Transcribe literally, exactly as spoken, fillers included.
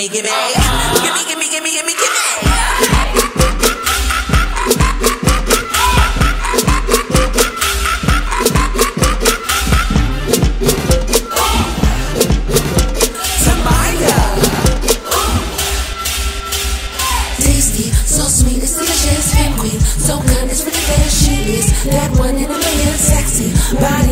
gimme, gimme, gimme, gimme, gimme, gimme, gimme. So sweet, it's delicious, femme queen. So good, it's really good, she is that one in a million. Sexy body